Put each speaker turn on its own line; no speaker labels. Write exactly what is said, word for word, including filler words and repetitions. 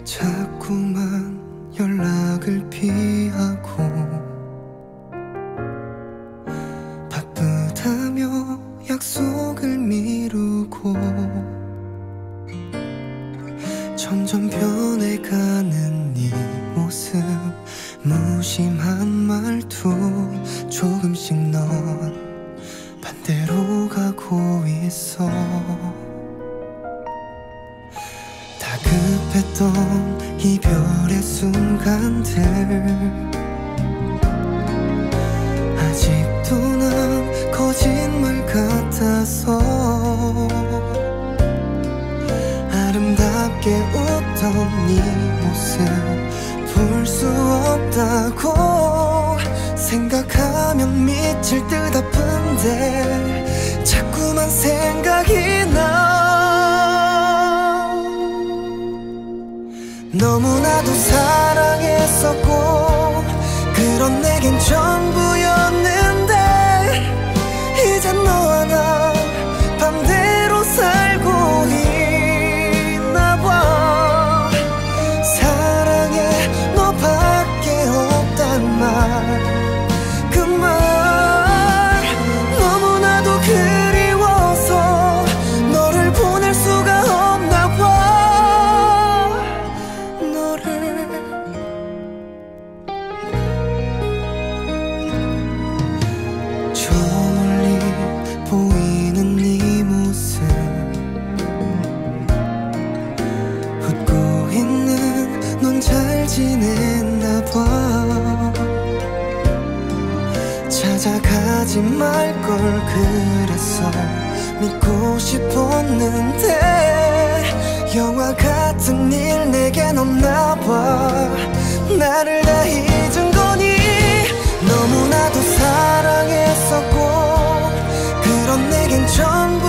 자꾸만 연락을 피하고 바쁘다며 약속을 미루고 점점 변해가는 네 모습, 무심한 말투, 조금씩 넌 반대로 가고 있어. 다급했던 이별의 순간들 아직도 난 거짓말 같아서 아름답게 웃던 네 모습 볼 수 없다고 생각하면 미칠 듯 아픈데 자꾸만 생각이 나. 너무나도 사랑했었고 그런 내겐 전부였는데 이젠 너와 나 반대로 살고 있나 봐. 사랑해 너밖에 없단 말, 그 말 너무나도 그리워서 너를 보낼 수가 없나 봐. 너를 저 멀리 보이는 네 모습, 웃고 있는 넌 잘 지냈나 봐. 찾아가지 말걸 그랬어. 믿고 싶었는데 영화 같은 일 내겐 없나봐. 나를 다 잊은 거니? 너무나도 사랑했었고 그런 내겐 전부